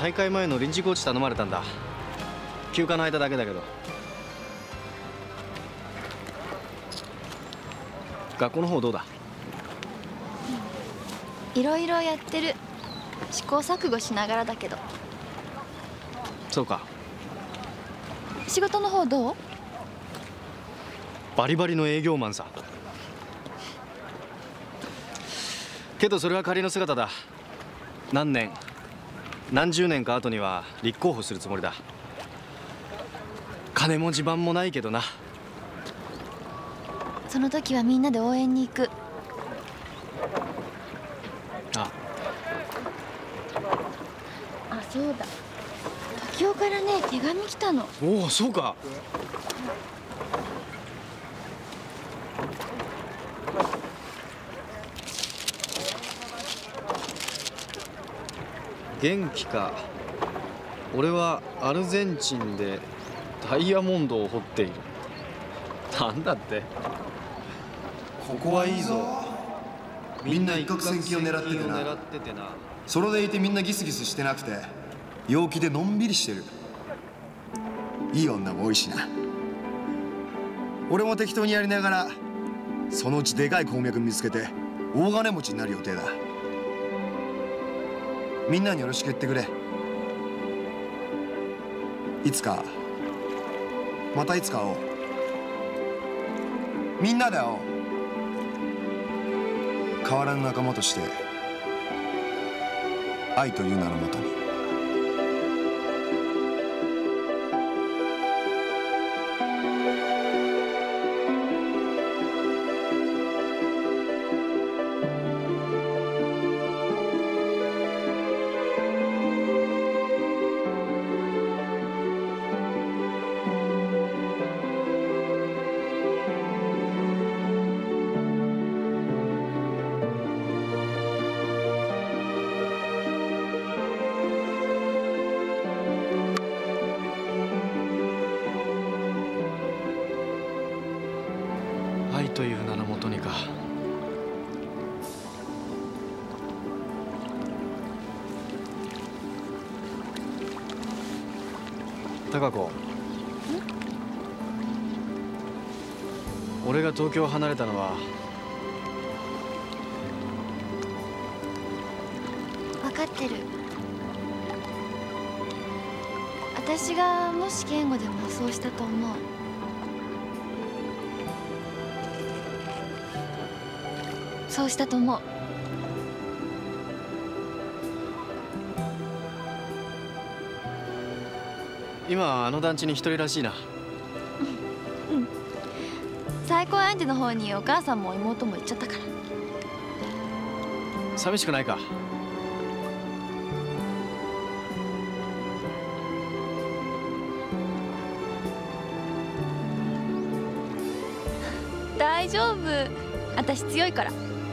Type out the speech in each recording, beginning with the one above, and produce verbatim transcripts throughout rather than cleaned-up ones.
大会前の臨時コーチ頼まれたんだ。休暇の間だけだけど。学校の方どうだ？ いろいろやってる。試行錯誤しながらだけど。 そうか。 仕事の方どう？ バリバリの営業マンさ。けどそれは仮の姿だ。何年何十年か後には立候補するつもりだ。金も地盤もないけどな。 その時はみんなで応援に行く。 ああ、そうだ。時生からね、手紙来たの。 おお、そうか。元気か。俺はアルゼンチンでダイヤモンドを掘っている。なんだって。 ここはいいぞ。みんな一攫千金を狙っててな。それでいてみんなギスギスしてなくて陽気でのんびりしてる。いい女も多いしな。俺も適当にやりながらそのうちでかい鉱脈見つけて大金持ちになる予定だ。みんなによろしく言ってくれ。いつかまたいつか会おう。みんなで会おう。変わらぬ仲間として愛という名のもとに。 愛という名のもとにか。貴子、俺が東京を離れたのは分かってる。私がもし健吾でもそうしたと思う。そうしたと思う。 今はあの団地に一人らしいな。 うん、うん、再婚相手の方にお母さんも妹も行っちゃったから。 寂しくないか？ 大丈夫、私強いから。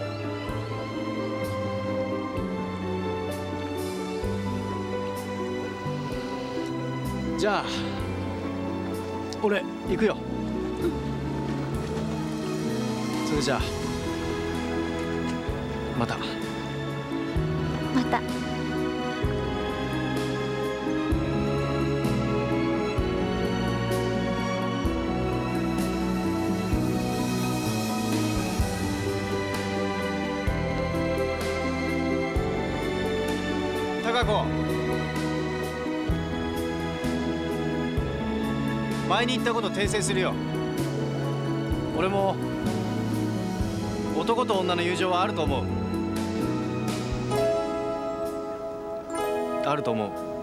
じゃあ俺行くよ。うん、それじゃあまた。 また。 貴子、前に言ったこと訂正するよ。俺も男と女の友情はあると思う。あると思う。